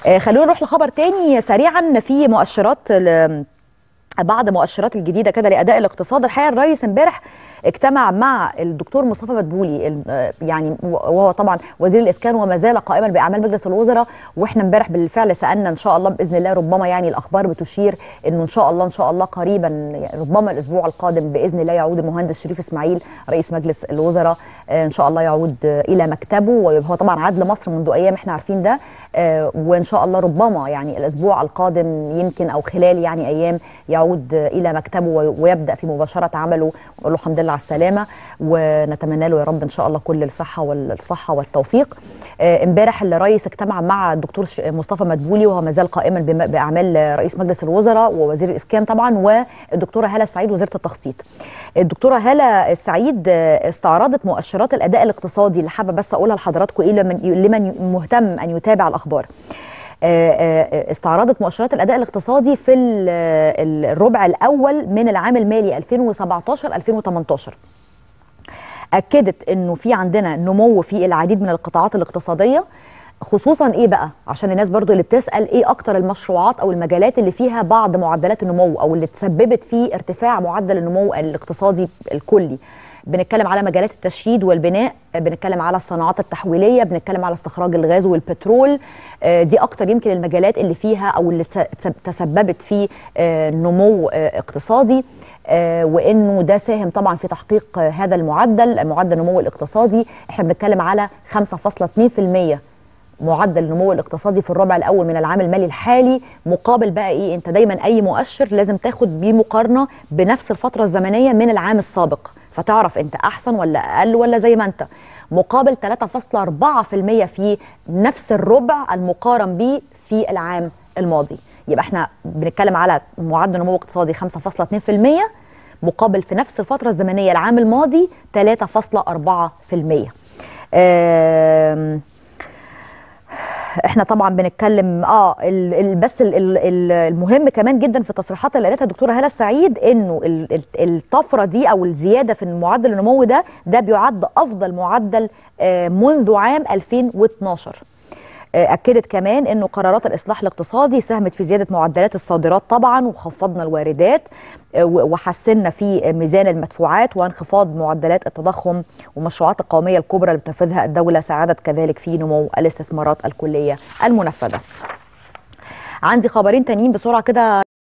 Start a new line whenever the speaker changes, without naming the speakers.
خلونا نروح لخبر تاني سريعا. في مؤشرات بعض مؤشرات الجديده كده لاداء الاقتصاد. الحقيقه الرئيس امبارح اجتمع مع الدكتور مصطفى مدبولي، يعني وهو طبعا وزير الاسكان وما زال قائما باعمال مجلس الوزراء. واحنا امبارح بالفعل سالنا ان شاء الله باذن الله، ربما يعني الاخبار بتشير انه ان شاء الله قريبا، يعني ربما الاسبوع القادم باذن الله يعود المهندس شريف اسماعيل رئيس مجلس الوزراء ان شاء الله يعود الى مكتبه، وهو طبعا عاد لمصر منذ ايام احنا عارفين ده. وان شاء الله ربما يعني الاسبوع القادم يمكن او خلال يعني ايام يعود الى مكتبه ويبدا في مباشره عمله. ونقول له الحمد لله على السلامه، ونتمنى له يا رب ان شاء الله كل الصحه والتوفيق. امبارح الرئيس اجتمع مع الدكتور مصطفى مدبولي وهو ما زال قائما باعمال رئيس مجلس الوزراء ووزير الاسكان طبعا، والدكتوره هاله السعيد وزيره التخطيط. الدكتوره هاله السعيد استعرضت مؤشرات الاداء الاقتصادي اللي حابه بس اقولها لحضراتكم لمن مهتم ان يتابع الاخبار. استعرضت مؤشرات الاداء الاقتصادي في الربع الاول من العام المالي 2017-2018. اكدت انه في عندنا نمو في العديد من القطاعات الاقتصاديه، خصوصا ايه بقى عشان الناس برضو اللي بتسال ايه اكتر المشروعات او المجالات اللي فيها بعض معدلات النمو او اللي تسببت في ارتفاع معدل النمو الاقتصادي الكلي. بنتكلم على مجالات التشييد والبناء، بنتكلم على الصناعات التحويليه، بنتكلم على استخراج الغاز والبترول. دي اكتر يمكن المجالات اللي فيها او اللي تسببت في نمو اقتصادي، وانه ده ساهم طبعا في تحقيق هذا معدل النمو الاقتصادي. احنا بنتكلم على 5.2% معدل النمو الاقتصادي في الربع الاول من العام المالي الحالي، مقابل بقى ايه؟ انت دايما اي مؤشر لازم تاخد بيه مقارنه بنفس الفتره الزمنيه من العام السابق، فتعرف انت احسن ولا اقل ولا زي ما انت. مقابل 3.4% في نفس الربع المقارن به في العام الماضي. يبقى احنا بنتكلم على معدل نمو اقتصادي 5.2% مقابل في نفس الفتره الزمنيه العام الماضي 3.4%. احنا طبعا بنتكلم بس المهم كمان جدا في التصريحات اللي قالتها الدكتوره هاله السعيد انه الطفره دي او الزياده في معدل النمو ده بيعد افضل معدل منذ عام 2012. أكدت كمان أنه قرارات الإصلاح الاقتصادي ساهمت في زيادة معدلات الصادرات طبعا، وخفضنا الواردات وحسنا في ميزان المدفوعات، وانخفاض معدلات التضخم، والمشروعات القومية الكبرى اللي بتنفذها الدولة ساعدت كذلك في نمو الاستثمارات الكلية المنفذة. عندي خبرين تانيين بسرعة كده.